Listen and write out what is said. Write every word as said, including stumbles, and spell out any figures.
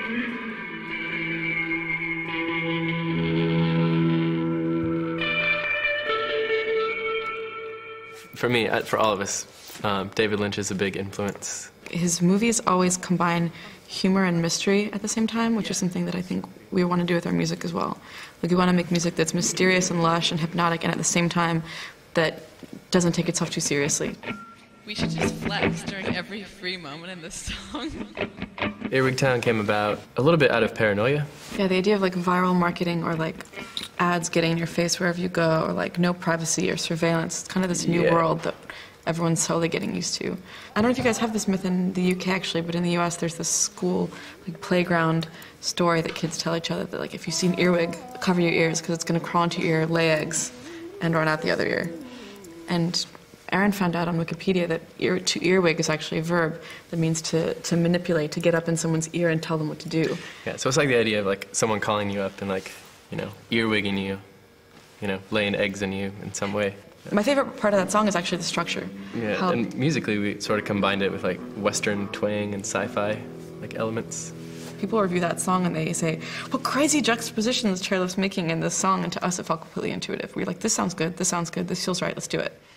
For me, for all of us, um, David Lynch is a big influence. His movies always combine humor and mystery at the same time, which is something that I think we want to do with our music as well. Like, we want to make music that's mysterious and lush and hypnotic, and at the same time that doesn't take itself too seriously. We should just flex during every free moment in this song. Earwig Town came about a little bit out of paranoia. Yeah, the idea of like viral marketing or like ads getting in your face wherever you go, or like no privacy or surveillance. It's kind of this new Yeah. world that everyone's slowly getting used to. I don't know if you guys have this myth in the U K actually, but in the U S there's this school like playground story that kids tell each other that like if you see an earwig, cover your ears because it's going to crawl into your ear, lay eggs, and run out the other ear. And Aaron found out on Wikipedia that ear, to earwig is actually a verb that means to, to manipulate, to get up in someone's ear and tell them what to do. Yeah, so it's like the idea of like someone calling you up and like, you know, earwigging you, you know, laying eggs in you in some way. My favorite part of that song is actually the structure. Yeah, How and musically we sort of combined it with like Western twang and sci-fi like elements. people review that song and they say, what crazy juxtaposition is Chairlift's making in this song, and to us it felt completely intuitive. We were like, this sounds good, this sounds good, this feels right, let's do it.